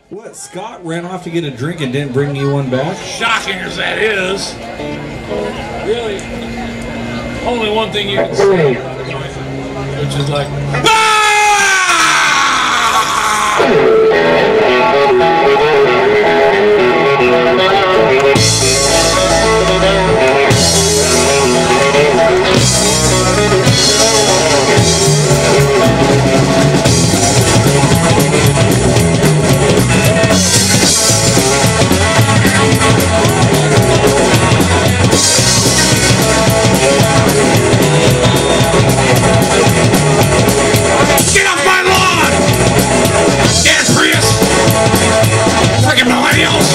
What, Scott ran off to get a drink and didn't bring you one back? Shocking as that is, really, only one thing you can say about it, which is like, get off my lawn! Damn Prius! Freaking millennials!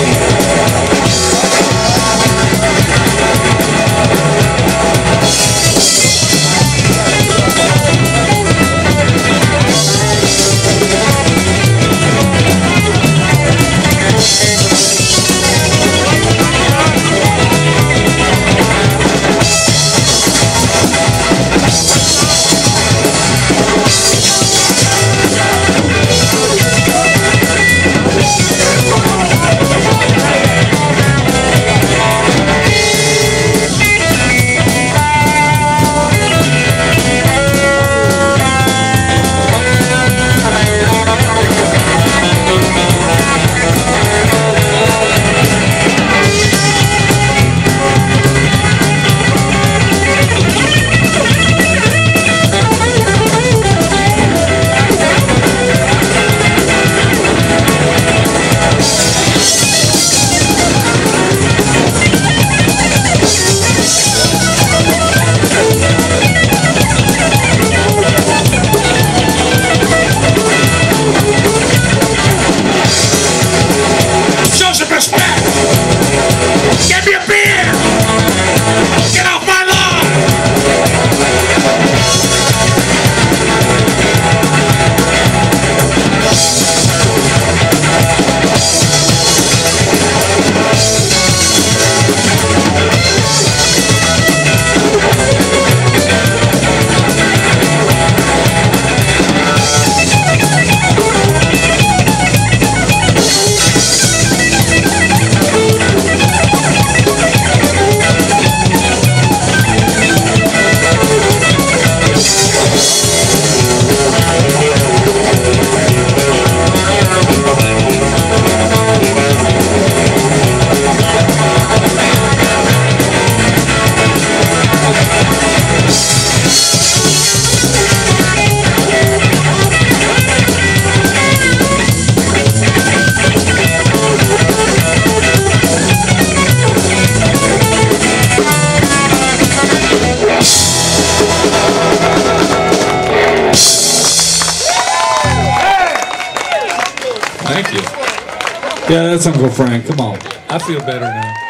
Get me a beer! Get off my lawn! Thank you. Yeah, that's Uncle Frank. Come on. I feel better now.